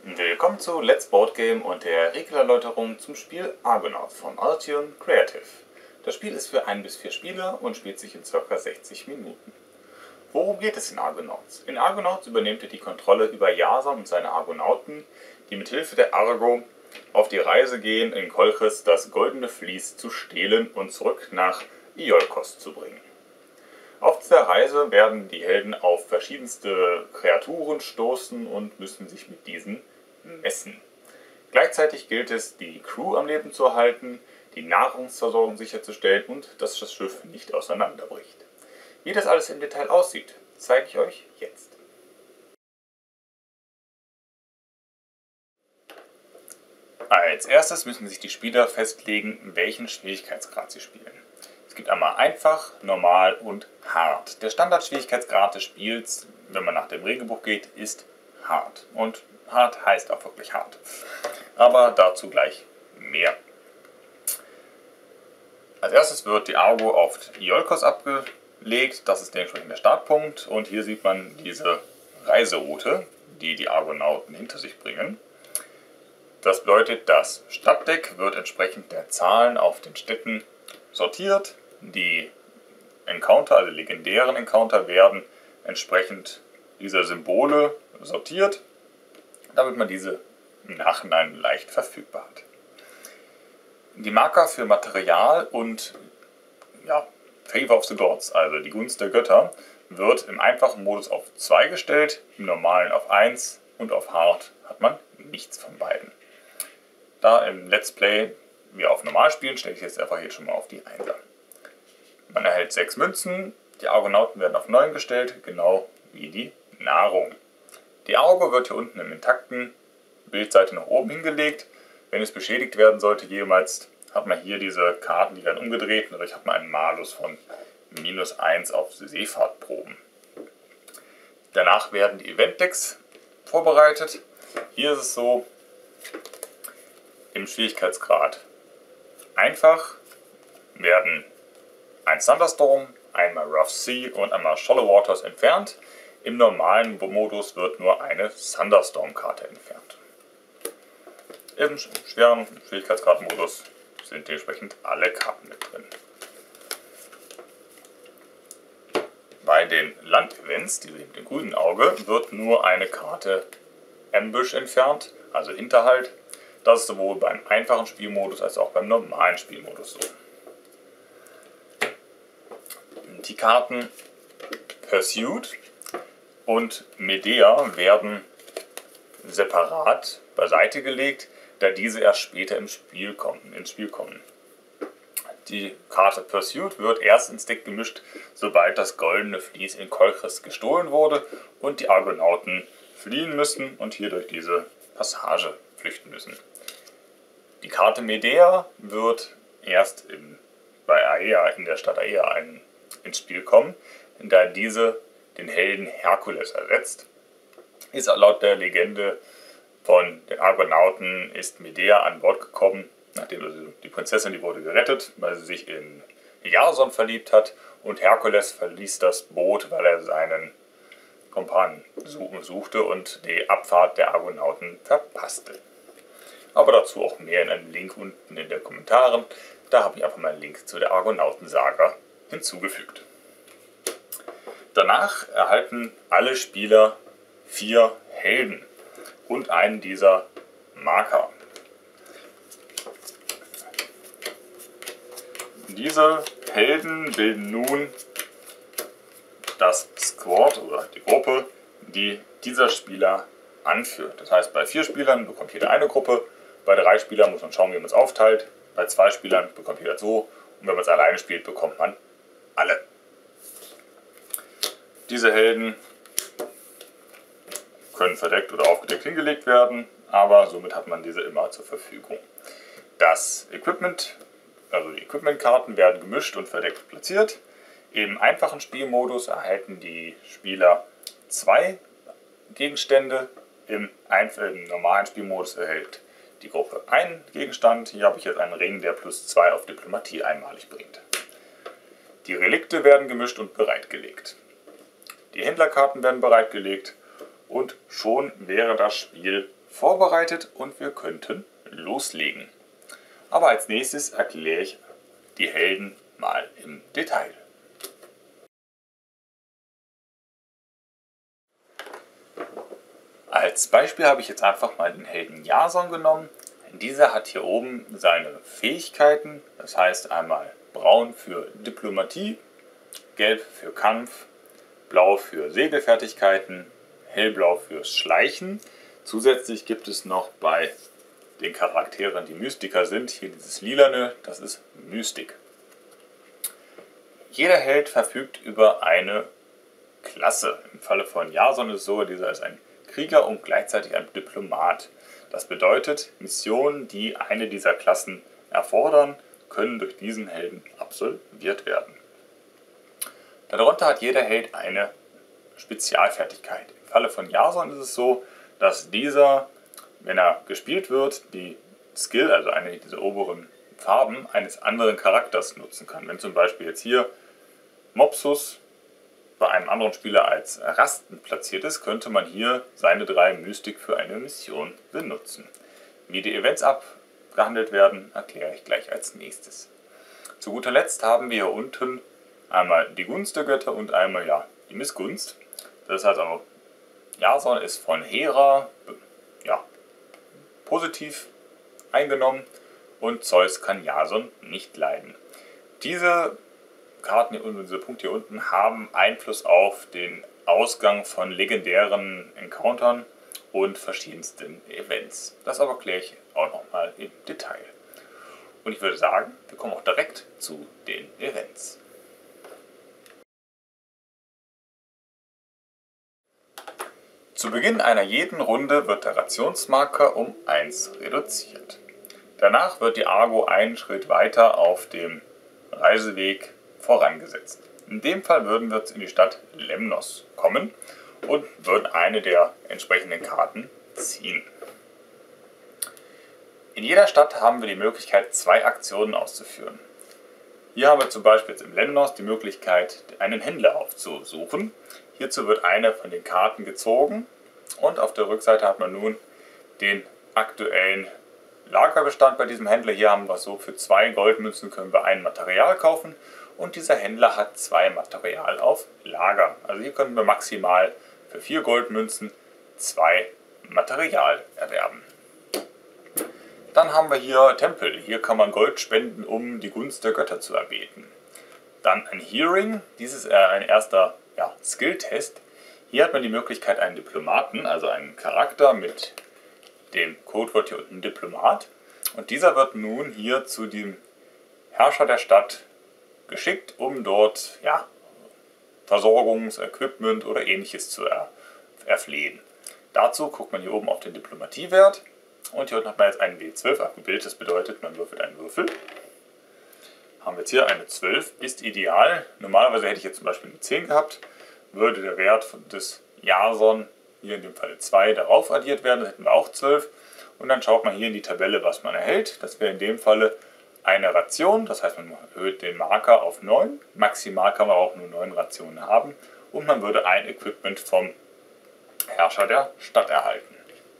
Willkommen zu Let's Board Game und der Regelerläuterung zum Spiel Argonauts von Altion Creative. Das Spiel ist für 1 bis 4 Spieler und spielt sich in ca. 60 Minuten. Worum geht es in Argonauts? In Argonauts übernehmt ihr die Kontrolle über Jason und seine Argonauten, die mit Hilfe der Argo auf die Reise gehen, in Kolchis das goldene Vlies zu stehlen und zurück nach Iolkos zu bringen. Auf dieser Reise werden die Helden auf verschiedenste Kreaturen stoßen und müssen sich mit diesen messen. Gleichzeitig gilt es, die Crew am Leben zu erhalten, die Nahrungsversorgung sicherzustellen und dass das Schiff nicht auseinanderbricht. Wie das alles im Detail aussieht, zeige ich euch jetzt. Als erstes müssen sich die Spieler festlegen, welchen Schwierigkeitsgrad sie spielen. Es gibt einmal einfach, normal und hart. Der Standardschwierigkeitsgrad des Spiels, wenn man nach dem Regelbuch geht, ist hart. Und hart heißt auch wirklich hart. Aber dazu gleich mehr. Als erstes wird die Argo auf Iolkos abgelegt. Das ist dementsprechend der Startpunkt. Und hier sieht man diese Reiseroute, die die Argonauten hinter sich bringen. Das bedeutet, das Stadtdeck wird entsprechend der Zahlen auf den Städten sortiert. Die Encounter, also legendären Encounter, werden entsprechend dieser Symbole sortiert, damit man diese im Nachhinein leicht verfügbar hat. Die Marker für Material und Favor of the Gods, also die Gunst der Götter, wird im einfachen Modus auf 2 gestellt, im normalen auf 1 und auf hart hat man nichts von beiden. Da im Let's Play wir auf normal spielen, stelle ich jetzt einfach hier schon mal auf die 1er. Man erhält 6 Münzen, die Argonauten werden auf 9 gestellt, genau wie die Nahrung. Die Argo wird hier unten im intakten Bildseite nach oben hingelegt. Wenn es beschädigt werden sollte jemals, hat man hier diese Karten, die werden umgedreht und dadurch hat man einen Malus von -1 auf Seefahrtproben. Danach werden die Event-Decks vorbereitet. Hier ist es so, im Schwierigkeitsgrad einfach werden ein Thunderstorm, einmal Rough Sea und einmal Shallow Waters entfernt. Im normalen Modus wird nur eine Thunderstorm-Karte entfernt. Im schweren Schwierigkeitsgrad-Modus sind dementsprechend alle Karten mit drin. Bei den Land-Events, die mit dem grünen Auge, wird nur eine Karte Ambush entfernt, also Hinterhalt. Das ist sowohl beim einfachen Spielmodus als auch beim normalen Spielmodus so. Die Karten Pursuit und Medea werden separat beiseite gelegt, da diese erst später ins Spiel kommen. Die Karte Pursuit wird erst ins Deck gemischt, sobald das goldene Vlies in Kolchis gestohlen wurde und die Argonauten fliehen müssen und hier durch diese Passage flüchten müssen. Die Karte Medea wird erst bei Aea, in der Stadt Aea ins Spiel kommen, da diese den Helden Herkules ersetzt. Ist laut der Legende von den Argonauten ist Medea an Bord gekommen, nachdem die Prinzessin, die wurde gerettet, weil sie sich in Jason verliebt hat und Herkules verließ das Boot, weil er seinen Kumpan suchte und die Abfahrt der Argonauten verpasste. Aber dazu auch mehr in einem Link unten in den Kommentaren. Da habe ich einfach mal einen Link zu der Argonautensaga hinzugefügt. Danach erhalten alle Spieler 4 Helden und einen dieser Marker. Diese Helden bilden nun das Squad oder die Gruppe, die dieser Spieler anführt. Das heißt, bei 4 Spielern bekommt jeder eine Gruppe, bei 3 Spielern muss man schauen, wie man es aufteilt, bei 2 Spielern bekommt jeder so und wenn man es alleine spielt, bekommt man alle. Diese Helden können verdeckt oder aufgedeckt hingelegt werden, aber somit hat man diese immer zur Verfügung. Das Equipment, also die Equipment-Karten werden gemischt und verdeckt platziert. Im einfachen Spielmodus erhalten die Spieler 2 Gegenstände, im normalen Spielmodus erhält die Gruppe einen Gegenstand. Hier habe ich jetzt einen Ring, der +2 auf Diplomatie einmalig bringt. Die Relikte werden gemischt und bereitgelegt. Die Händlerkarten werden bereitgelegt und schon wäre das Spiel vorbereitet und wir könnten loslegen. Aber als nächstes erkläre ich die Helden mal im Detail. Als Beispiel habe ich jetzt einfach mal den Helden Jason genommen. Dieser hat hier oben seine Fähigkeiten, das heißt einmal braun für Diplomatie, gelb für Kampf, blau für Segelfertigkeiten, hellblau fürs Schleichen. Zusätzlich gibt es noch bei den Charakteren, die Mystiker sind, hier dieses Lilane, das ist Mystik. Jeder Held verfügt über eine Klasse. Im Falle von Jason ist es so, dieser ist ein Krieger und gleichzeitig ein Diplomat. Das bedeutet, Missionen, die eine dieser Klassen erfordern, können durch diesen Helden absolviert werden. Darunter hat jeder Held eine Spezialfertigkeit. Im Falle von Jason ist es so, dass dieser, wenn er gespielt wird, die Skill, also eine dieser oberen Farben, eines anderen Charakters nutzen kann. Wenn zum Beispiel jetzt hier Mopsus bei einem anderen Spieler als Rasten platziert ist, könnte man hier seine 3 Mystik für eine Mission benutzen. Wie die Events abgehandelt werden, erkläre ich gleich als nächstes. Zu guter Letzt haben wir hier unten einmal die Gunst der Götter und einmal die Missgunst. Das heißt also, Jason ist von Hera positiv eingenommen und Zeus kann Jason nicht leiden. Diese Karten und diese Punkte hier unten haben Einfluss auf den Ausgang von legendären Encountern und verschiedensten Events. Das aber kläre ich auch nochmal im Detail. Und ich würde sagen, wir kommen auch direkt zu den Events. Zu Beginn einer jeden Runde wird der Rationsmarker um 1 reduziert. Danach wird die Argo einen Schritt weiter auf dem Reiseweg vorangesetzt. In dem Fall würden wir in die Stadt Lemnos kommen und würden eine der entsprechenden Karten ziehen. In jeder Stadt haben wir die Möglichkeit, 2 Aktionen auszuführen. Hier haben wir zum Beispiel jetzt im Lemnos die Möglichkeit, einen Händler aufzusuchen. Hierzu wird eine von den Karten gezogen und auf der Rückseite hat man nun den aktuellen Lagerbestand bei diesem Händler. Hier haben wir so, für 2 Goldmünzen können wir ein Material kaufen und dieser Händler hat 2 Material auf Lager. Also hier können wir maximal für 4 Goldmünzen 2 Material erwerben. Dann haben wir hier Tempel. Hier kann man Gold spenden, um die Gunst der Götter zu erbeten. Dann ein Hearing. Dies ist ein erster Skill-Test. Hier hat man die Möglichkeit, einen Diplomaten, also einen Charakter mit dem Codewort hier unten Diplomat. Und dieser wird nun hier zu dem Herrscher der Stadt geschickt, um dort Versorgungsequipment oder ähnliches zu erflehen. Dazu guckt man hier oben auf den Diplomatiewert und hier unten hat man jetzt einen W12 abgebildet. Das bedeutet, man würfelt einen Würfel. Haben wir jetzt hier eine 12, ist ideal. Normalerweise hätte ich jetzt zum Beispiel eine 10 gehabt, würde der Wert des Jason, hier in dem Fall 2, darauf addiert werden, dann hätten wir auch 12. Und dann schaut man hier in die Tabelle, was man erhält. Das wäre in dem Falle eine Ration, das heißt, man erhöht den Marker auf 9. Maximal kann man auch nur 9 Rationen haben. Und man würde ein Equipment vom Herrscher der Stadt erhalten.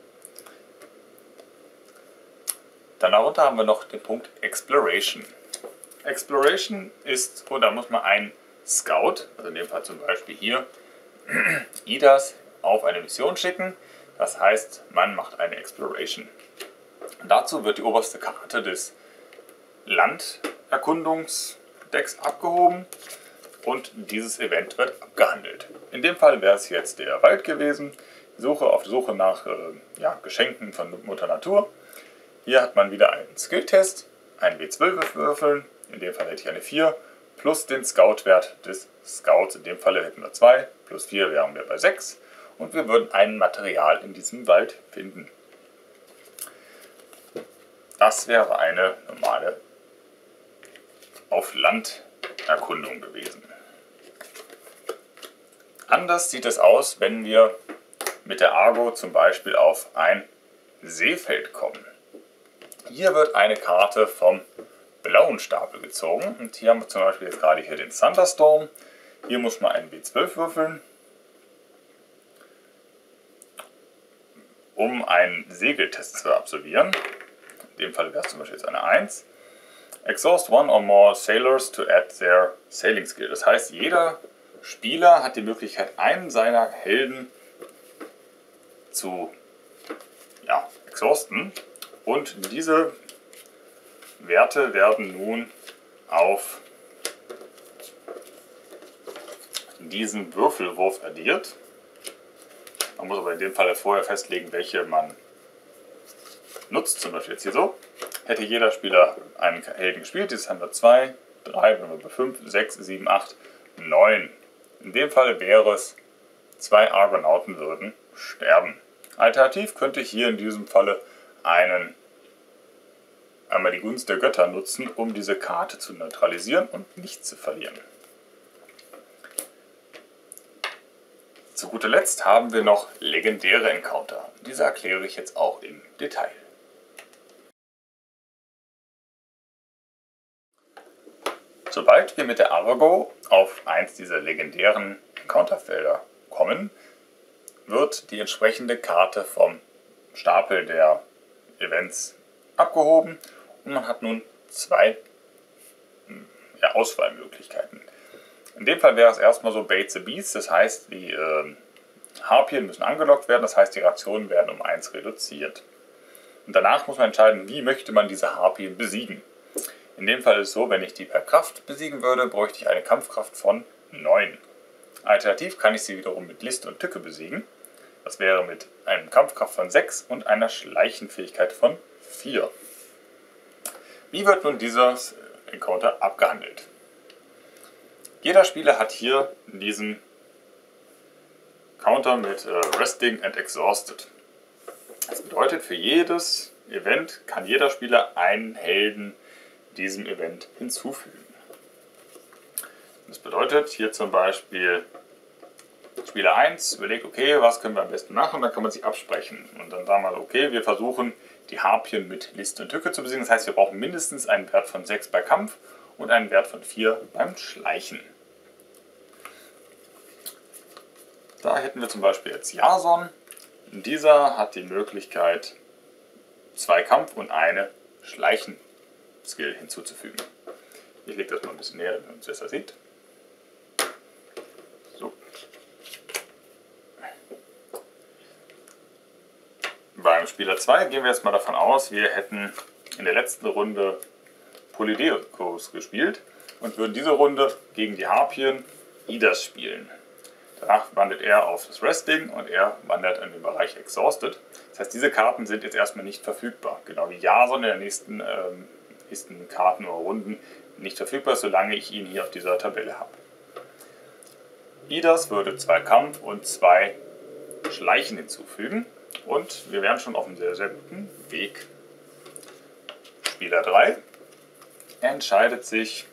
Dann darunter haben wir noch den Punkt Exploration. Exploration ist, da muss man einen Scout, also in dem Fall zum Beispiel hier, Idas, auf eine Mission schicken. Das heißt, man macht eine Exploration. Dazu wird die oberste Karte des Landerkundungsdecks abgehoben und dieses Event wird abgehandelt. In dem Fall wäre es jetzt der Wald gewesen, auf der Suche nach Geschenken von Mutter Natur. Hier hat man wieder einen Skill-Test, einen W12 würfeln, in dem Fall hätte ich eine 4, plus den Scout-Wert des Scouts, in dem Fall hätten wir 2, plus 4 wären wir bei 6 und wir würden ein Material in diesem Wald finden. Das wäre eine normale Auf-Land-Erkundung gewesen. Anders sieht es aus, wenn wir mit der Argo zum Beispiel auf ein Seefeld kommen. Hier wird eine Karte vom blauen Stapel gezogen und hier haben wir zum Beispiel jetzt gerade hier den Thunderstorm. Hier muss man einen W12 würfeln. um einen Segeltest zu absolvieren. In dem Fall wäre es zum Beispiel jetzt eine 1. Exhaust one or more sailors to add their sailing skill. Das heißt, jeder Spieler hat die Möglichkeit, einen seiner Helden zu exhausten. Und diese Werte werden nun auf diesen Würfelwurf addiert. Man muss aber in dem Fall vorher festlegen, welche man nutzt. Zum Beispiel jetzt hier so. Hätte jeder Spieler einen Helden gespielt, jetzt haben wir 2, 3, 5, 6, 7, 8, 9. In dem Fall wäre es, 2 Argonauten würden sterben. Alternativ könnte ich hier in diesem Falle einmal die Gunst der Götter nutzen, um diese Karte zu neutralisieren und nicht zu verlieren. Zu guter Letzt haben wir noch legendäre Encounter. Diese erkläre ich jetzt auch im Detail. Sobald wir mit der Argo auf eins dieser legendären Encounterfelder kommen, wird die entsprechende Karte vom Stapel der Events abgehoben und man hat nun 2 Auswahlmöglichkeiten. In dem Fall wäre es erstmal so Bait the Beast, das heißt, die Harpien müssen angelockt werden, das heißt, die Rationen werden um 1 reduziert. Und danach muss man entscheiden, wie möchte man diese Harpien besiegen. In dem Fall ist es so, wenn ich die per Kraft besiegen würde, bräuchte ich eine Kampfkraft von 9. Alternativ kann ich sie wiederum mit List und Tücke besiegen. Das wäre mit einem Kampfkraft von 6 und einer Schleichenfähigkeit von 4. Wie wird nun dieses Encounter abgehandelt? Jeder Spieler hat hier diesen Counter mit Resting and Exhausted. Das bedeutet, für jedes Event kann jeder Spieler einen Helden diesem Event hinzufügen. Das bedeutet hier zum Beispiel, Spieler 1 überlegt, okay, was können wir am besten machen, und dann kann man sich absprechen. Und dann sagen wir, okay, wir versuchen die Harpien mit List und Tücke zu besiegen. Das heißt, wir brauchen mindestens einen Wert von 6 bei Kampf und einen Wert von 4 beim Schleichen. Da hätten wir zum Beispiel jetzt Jason. Dieser hat die Möglichkeit, 2 Kampf und eine Schleichen-Skill hinzuzufügen. Ich lege das mal ein bisschen näher, damit man es besser sieht. So. Beim Spieler 2 gehen wir jetzt mal davon aus, wir hätten in der letzten Runde Polydeus gespielt und würden diese Runde gegen die Harpien Idas spielen. Danach wandert er auf das Resting und er wandert in den Bereich Exhausted. Das heißt, diese Karten sind jetzt erstmal nicht verfügbar. Genau wie Jason in der nächsten Karten oder Runden nicht verfügbar ist, solange ich ihn hier auf dieser Tabelle habe. Idas würde 2 Kampf und 2 Schleichen hinzufügen. Und wir wären schon auf einem sehr, sehr guten Weg. Spieler 3 entscheidet sich,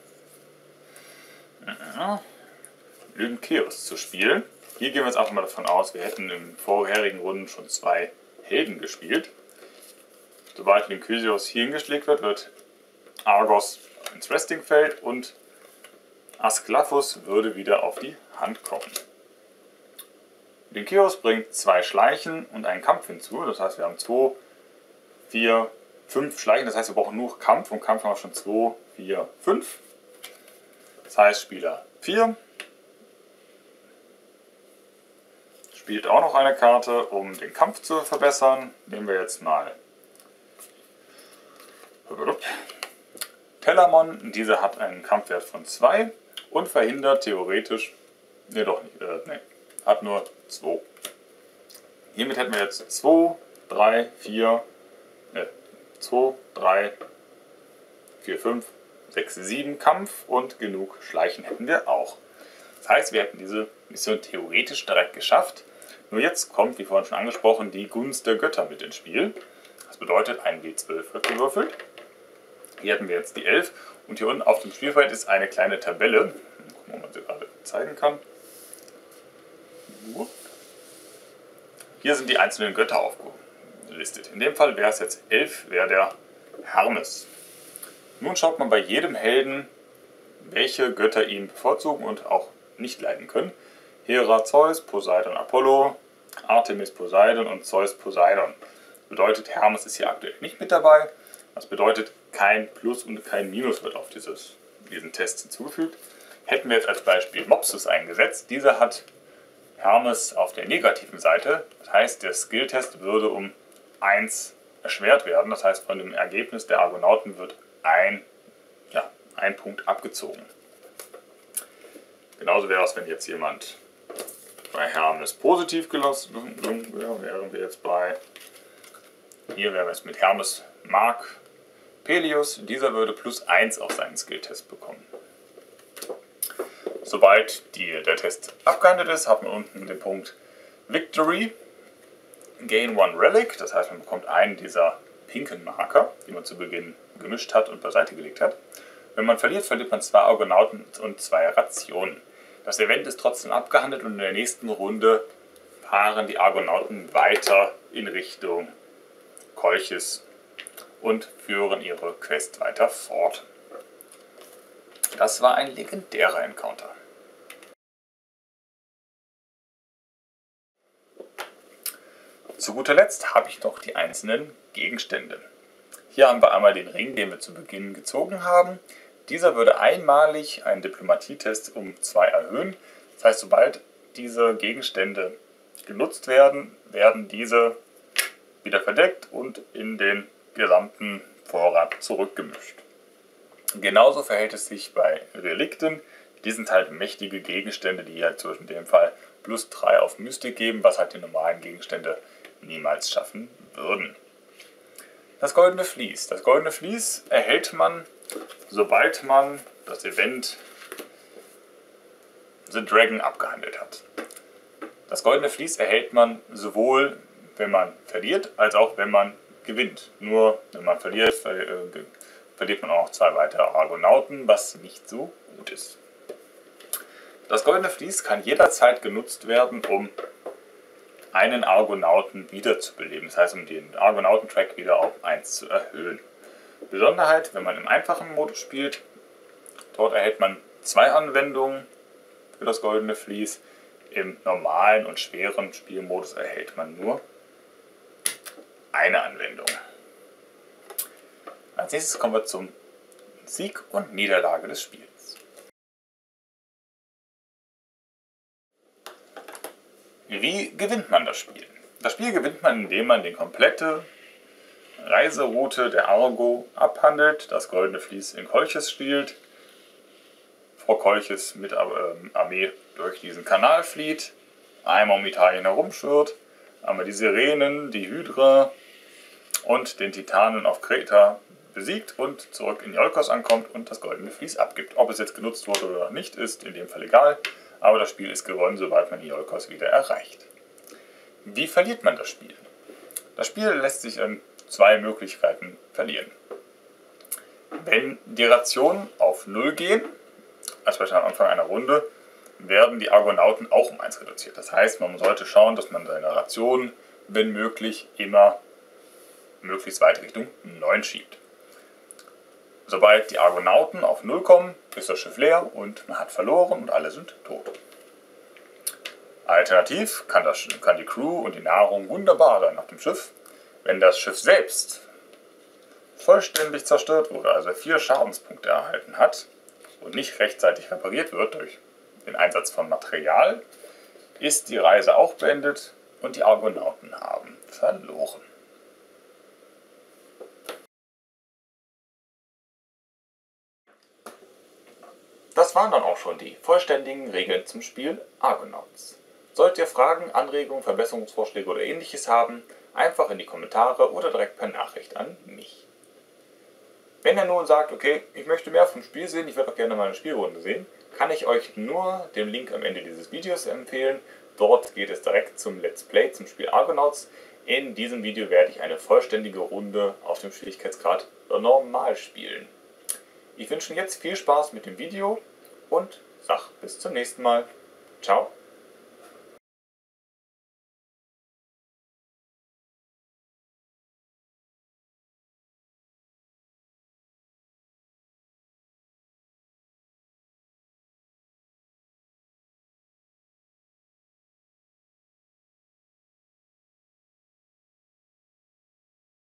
Lynkeus zu spielen. Hier gehen wir jetzt einfach mal davon aus, wir hätten in vorherigen Runden schon 2 Helden gespielt. Sobald Lynkeus hier hingeschlägt wird, wird Argos ins Restingfeld und Askelaphus würde wieder auf die Hand kommen. Lynkeus bringt 2 Schleichen und einen Kampf hinzu. Das heißt, wir haben 2, 4, 5 Schleichen. Das heißt, wir brauchen nur Kampf. Und Kampf haben wir schon 2, 4, 5. Das heißt, Spieler 4 spielt auch noch eine Karte, um den Kampf zu verbessern. Nehmen wir jetzt mal Telamon. Diese hat einen Kampfwert von 2 und verhindert theoretisch, hat nur 2. Hiermit hätten wir jetzt 2, 3, 4, 5, 6, 7 Kampf und genug Schleichen hätten wir auch. Das heißt, wir hätten diese Mission theoretisch direkt geschafft. Nur jetzt kommt, wie vorhin schon angesprochen, die Gunst der Götter mit ins Spiel. Das bedeutet, ein W12 wird gewürfelt. Hier hätten wir jetzt die 11 und hier unten auf dem Spielfeld ist eine kleine Tabelle. Mal gucken, ob man sie gerade zeigen kann. Hier sind die einzelnen Götter aufgelistet. In dem Fall wäre es jetzt 11, wäre der Hermes. Nun schaut man bei jedem Helden, welche Götter ihn bevorzugen und auch nicht leiden können. Hera, Zeus, Poseidon, Apollo, Artemis Poseidon und Zeus Poseidon. Bedeutet, Hermes ist hier aktuell nicht mit dabei. Das bedeutet, kein Plus und kein Minus wird auf diesen Test hinzugefügt. Hätten wir jetzt als Beispiel Mopsus eingesetzt, dieser hat Hermes auf der negativen Seite. Das heißt, der Skilltest würde um 1 erschwert werden. Das heißt, von dem Ergebnis der Argonauten wird ein Punkt abgezogen. Genauso wäre es, wenn jetzt jemand bei Hermes positiv gelassen wäre, wären wir jetzt bei, hier wären wir jetzt mit Hermes Mark Peleus, dieser würde +1 auf seinen Skilltest bekommen. Sobald der Test abgehandelt ist, hat man unten den Punkt Victory, Gain One Relic, das heißt, man bekommt einen dieser pinken Marker, die man zu Beginn gemischt hat und beiseite gelegt hat. Wenn man verliert, verliert man 2 Argonauten und 2 Rationen. Das Event ist trotzdem abgehandelt und in der nächsten Runde fahren die Argonauten weiter in Richtung Kolchis und führen ihre Quest weiter fort. Das war ein legendärer Encounter. Zu guter Letzt habe ich noch die einzelnen Gegenstände. Hier haben wir einmal den Ring, den wir zu Beginn gezogen haben. Dieser würde einmalig einen Diplomatietest um 2 erhöhen. Das heißt, sobald diese Gegenstände genutzt werden, werden diese wieder verdeckt und in den gesamten Vorrat zurückgemischt. Genauso verhält es sich bei Relikten. Die sind halt mächtige Gegenstände, die halt zwischen dem Fall +3 auf Mystik geben, was halt die normalen Gegenstände niemals schaffen würden. Das Goldene Vlies. Das Goldene Vlies erhält man, sobald man das Event The Dragon abgehandelt hat. Das Goldene Vlies erhält man sowohl, wenn man verliert, als auch wenn man gewinnt. Nur wenn man verliert, verliert man auch noch 2 weitere Argonauten, was nicht so gut ist. Das Goldene Vlies kann jederzeit genutzt werden, um einen Argonauten wiederzubeleben. Das heißt, um den Argonautentrack wieder auf 1 zu erhöhen. Besonderheit, wenn man im einfachen Modus spielt, dort erhält man 2 Anwendungen für das Goldene Vlies. Im normalen und schweren Spielmodus erhält man nur eine Anwendung. Als nächstes kommen wir zum Sieg und Niederlage des Spiels. Wie gewinnt man das Spiel? Das Spiel gewinnt man, indem man die komplette Reiseroute der Argo abhandelt, das Goldene Vlies in Kolchis spielt, vor Kolchis mit Armee durch diesen Kanal flieht, einmal um Italien herumschwirrt, einmal die Sirenen, die Hydra und den Titanen auf Kreta besiegt und zurück in Iolkos ankommt und das Goldene Vlies abgibt. Ob es jetzt genutzt wurde oder nicht, ist in dem Fall egal. Aber das Spiel ist gewonnen, sobald man Iolkos wieder erreicht. Wie verliert man das Spiel? Das Spiel lässt sich in 2 Möglichkeiten verlieren. Wenn die Rationen auf 0 gehen, als Beispiel am Anfang einer Runde, werden die Argonauten auch um 1 reduziert. Das heißt, man sollte schauen, dass man seine Rationen, wenn möglich, immer möglichst weit Richtung 9 schiebt. Sobald die Argonauten auf 0 kommen, ist das Schiff leer und man hat verloren und alle sind tot. Alternativ kann die Crew und die Nahrung wunderbar sein auf dem Schiff. Wenn das Schiff selbst vollständig zerstört wurde, also 4 Schadenspunkte erhalten hat und nicht rechtzeitig repariert wird durch den Einsatz von Material, ist die Reise auch beendet und die Argonauten haben verloren. Das waren dann auch schon die vollständigen Regeln zum Spiel Argonauts. Solltet ihr Fragen, Anregungen, Verbesserungsvorschläge oder ähnliches haben, einfach in die Kommentare oder direkt per Nachricht an mich. Wenn ihr nun sagt, okay, ich möchte mehr vom Spiel sehen, ich würde auch gerne mal eine Spielrunde sehen, kann ich euch nur den Link am Ende dieses Videos empfehlen. Dort geht es direkt zum Let's Play zum Spiel Argonauts. In diesem Video werde ich eine vollständige Runde auf dem Schwierigkeitsgrad normal spielen. Ich wünsche jetzt viel Spaß mit dem Video und sag bis zum nächsten Mal. Ciao.